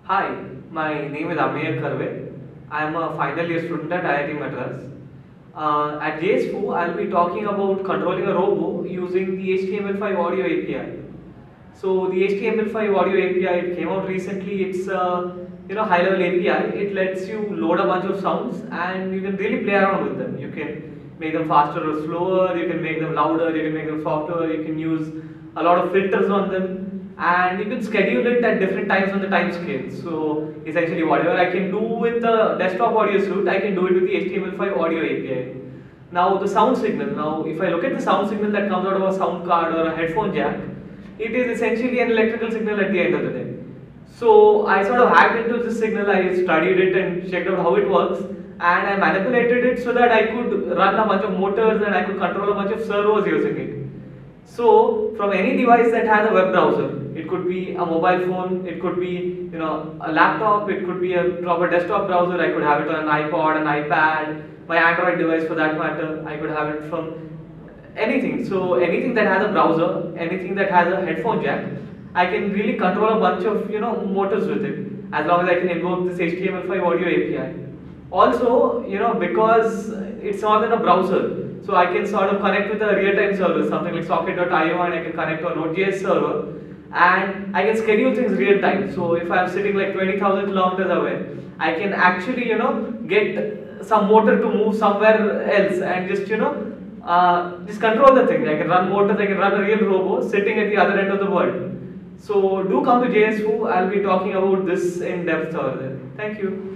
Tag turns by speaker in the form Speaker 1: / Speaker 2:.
Speaker 1: Hi, my name is Ameya Karve. I am a final year student at IIT Madras. At JS4, I'll be talking about controlling a robo using the HTML5 Audio API. So the HTML5 Audio API, it came out recently. It's a high-level API. It lets you load a bunch of sounds and you can really play around with them. You can make them faster or slower. You can make them louder. You can make them softer. You can use a lot of filters on them. And you can schedule it at different times on the time scale. So essentially whatever I can do with the desktop audio suite, I can do it with the HTML5 audio API. Now the sound signal, now if I look at the sound signal that comes out of a sound card or a headphone jack, it is essentially an electrical signal at the end of the day. So I sort of hacked into this signal, I studied it and checked out how it works, and I manipulated it so that I could run a bunch of motors and I could control a bunch of servos using it. So from any device that has a web browser, it could be a mobile phone, it could be a laptop, it could be a proper desktop browser, I could have it on an iPod, an iPad, my Android device for that matter, I could have it from anything. So anything that has a browser, anything that has a headphone jack, I can really control a bunch of motors with it, as long as I can invoke this HTML5 audio API. Also, because it's all in a browser, so I can sort of connect with a real-time server, something like socket.io, and I can connect to a NodeJS server, and I can schedule things real time. So if I'm sitting like 20,000 kilometers away, I can actually get some motor to move somewhere else and just control the thing. I can run motors, I can run a real robo sitting at the other end of the world. So do come to JS4. I'll be talking about this in depth over there. Thank you.